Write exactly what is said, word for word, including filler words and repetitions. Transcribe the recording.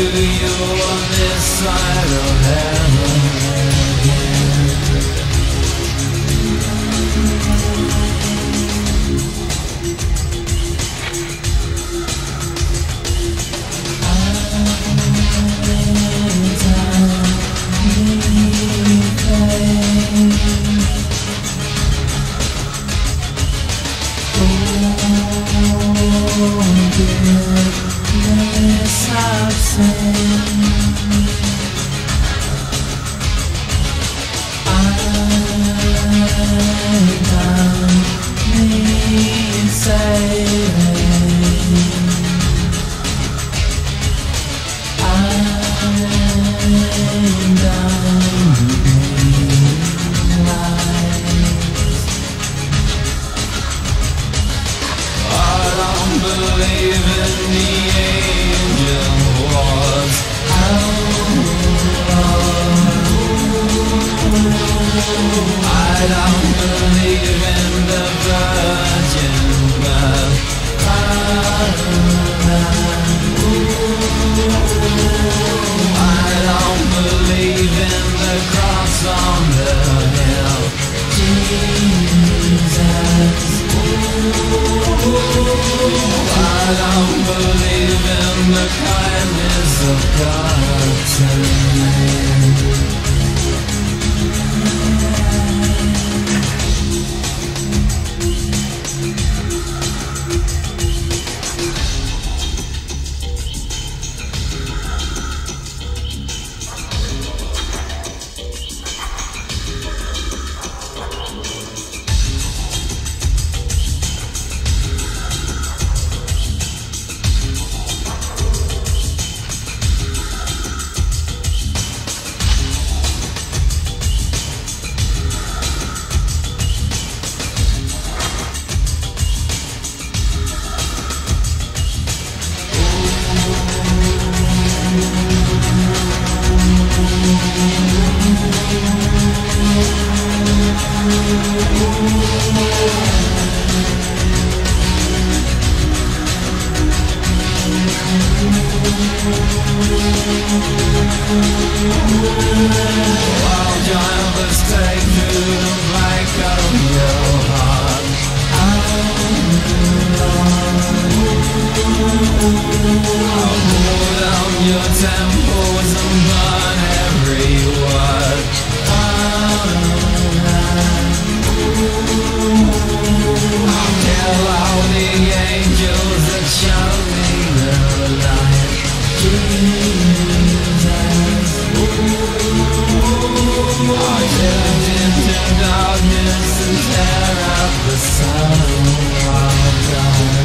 you on this side of heaven again. Forgiveness of sin. I'm done being saved. I'm done being lies. I don't believe in the angel was I don't believe in the virgin birth. I don't believe in the cross on the hill. Jesus, I don't believe in the kindness of God to me. While drivers take through the blank of your heart, I'll pull down your temples and burn every word. I'll kill all the angels that show me the light. Jesus, I turned into darkness and tear up the sun of God.